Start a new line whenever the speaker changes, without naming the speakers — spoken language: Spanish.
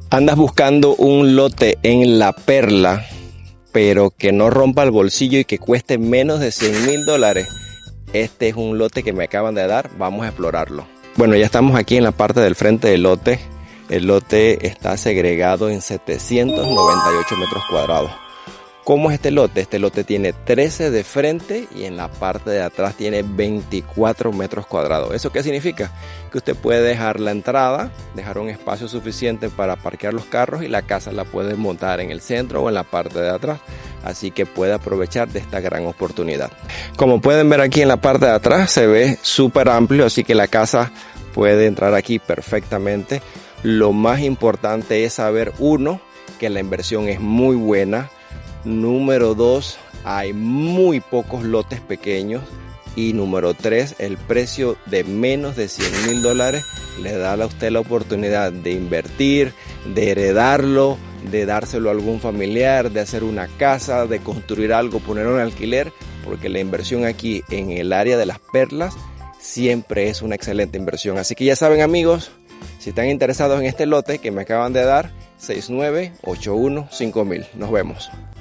¿Andas buscando un lote en La Perla, pero que no rompa el bolsillo y que cueste menos de $100,000? Este es un lote que me acaban de dar, vamos a explorarlo. Bueno, ya estamos aquí en la parte del frente del lote. El lote está segregado en 798 metros cuadrados. ¿Cómo es este lote? Este lote tiene 13 de frente y en la parte de atrás tiene 24 metros cuadrados. ¿Eso qué significa? Que usted puede dejar la entrada, dejar un espacio suficiente para parquear los carros y la casa la puede montar en el centro o en la parte de atrás. Así que puede aprovechar de esta gran oportunidad. Como pueden ver aquí en la parte de atrás se ve súper amplio, así que la casa puede entrar aquí perfectamente. Lo más importante es saber, uno, que la inversión es muy buena. Número 2, hay muy pocos lotes pequeños. Y número 3, el precio de menos de $100,000 le da a usted la oportunidad de invertir, de heredarlo, de dárselo a algún familiar, de hacer una casa, de construir algo, ponerlo en alquiler, porque la inversión aquí en el área de Las Perlas siempre es una excelente inversión. Así que ya saben, amigos, si están interesados en este lote que me acaban de dar, 69815000. Nos vemos.